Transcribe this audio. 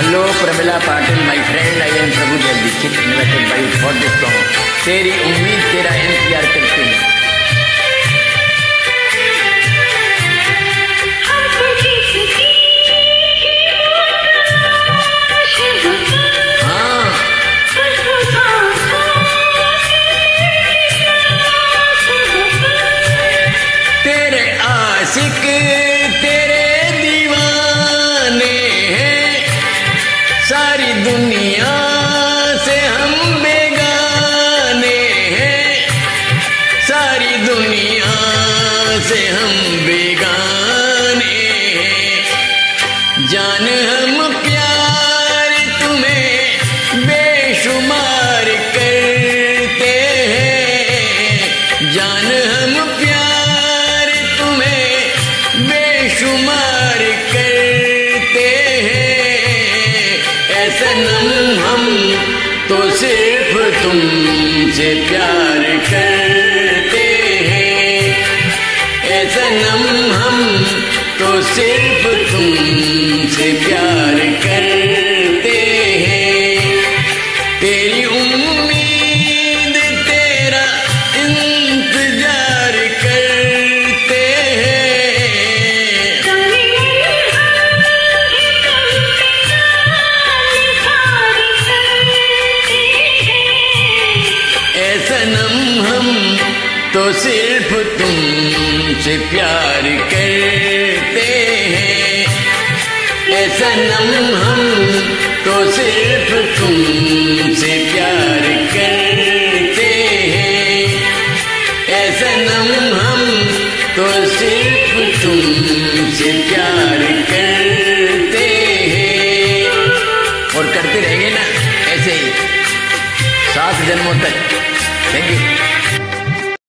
Hello, Pramila Patil, my friend. I am Prabhu Dikshit, invited by you for this song. तेरी उम्मीद तेरा इंतजार करते हैं. तेरे आशिक तेरे दीवाने हैं, सारी दुनिया से हम बेगाने हैं, सारी दुनिया से हम बेगाने हैं. जान हम प्यार तुम्हें बेशुमार करते हैं, जान हम प्यार तुम्हें बेशुमार करते हैं. ऐसा सनम हम तो सिर्फ तुमसे प्यार करते हैं, ऐ सनम हम तो सिर्फ तुमसे प्यार करते हैं. तेरी उम्मीद तेरा इंतजार करते हैं. ऐ सनम हम तो सिर्फ तुमसे प्यार करते हैं, ऐ सनम हम तो सिर्फ तुमसे प्यार करते हैं, ऐ सनम हम तो सिर्फ तुमसे प्यार करते हैं. और करते रहेंगे ना ऐसे ही 7 जन्मों तक. Thank you.